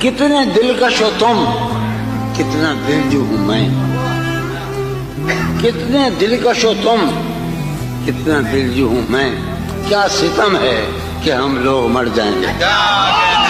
कितने दिलकश हो तुम, कितना दिलजू हूं मैं। कितने दिलकश हो तुम, कितना दिलजू हूं मैं। क्या सितम है कि हम लोग मर जाएंगे।